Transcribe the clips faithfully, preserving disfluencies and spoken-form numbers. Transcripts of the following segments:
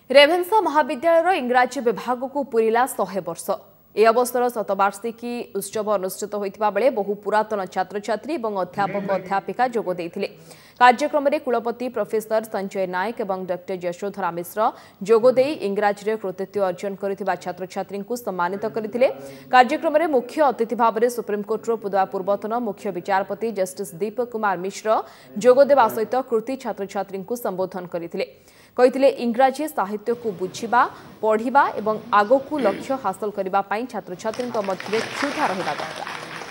रेभेन्सा महाविद्यालय इंग्राजी विभाग को पूरिला शहे वर्ष। ए अवसर शतवार्षिकी उत्सव अनुष्ठित होता बेले बहु पुरातन छात्र छात्री और अध्यापक अध्यापिका जोग देथिले। कार्यक्रम में कुलपति प्रोफेसर संजय नायक और डॉक्टर यशोधरा मिश्र जोगदे इंग्राजी कृतित्व अर्जन कर छात्र छात्री सम्मानित करते। कार्यक्रम में मुख्य अतिथि भाव में सुप्रीमकोर्टर पूर्वतन मुख्य विचारपति जस्टिस दीपक कुमार मिश्र जोगदेवा सहित कृति छात्र छात्री संबोधन करते। कहिथिले इंग्राजी साहित्य को बुझिबा पढ़िबा एवं आगकू लक्ष्य हासिल करिबा पई छात्र छात्री मध्य क्षुधा रहिबा दरकार।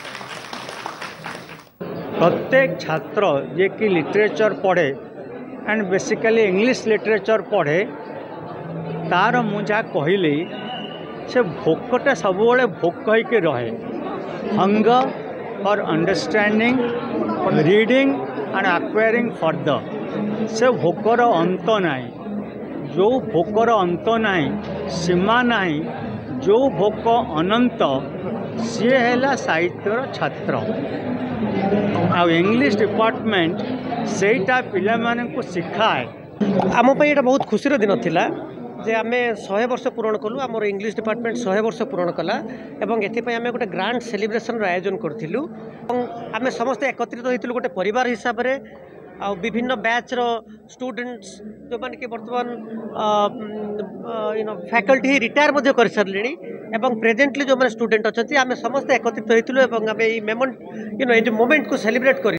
प्रत्येक छात्र जे कि लिटरेचर पढ़े एंड बेसिकली इंग्लिश लिटरेचर पढ़े तार मुझा कहली से भोकटा सब भोक होके रहे। Hunger for understanding reading and acquiring further से भोकर अंत नाई। जो भोकर अंत नाई सीमा नाई जो भोक अनंत सी है साहित्यर छात्र। आ इंग्लिश डिपार्टमेंट सेटा पिला माने को सिखाए। आम ये बहुत खुशी दिन थिला जे आमे शहे वर्ष पूरण कलु। आमर इंग्लिश डिपार्टमेंट शहे वर्ष पूरण कला एवं एथिपाई आमे गोटे ग्रांड सेलिब्रेशन आयोजन करथिलु। आमे समस्त एकत्रित होइतिलु गोटे परिवार हिसाब रे। आ विभिन्न बैच रो स्टूडेंट्स जो मान के वर्तमान यू नो फैकल्टी रिटायर मध्य कर सारले एवं प्रेजेंटली जो माने स्टूडेंट अच्छा आमे समस्त एकत्रित होइतिलु एवं आमे ई moment you know a moment को सेलिब्रेट कर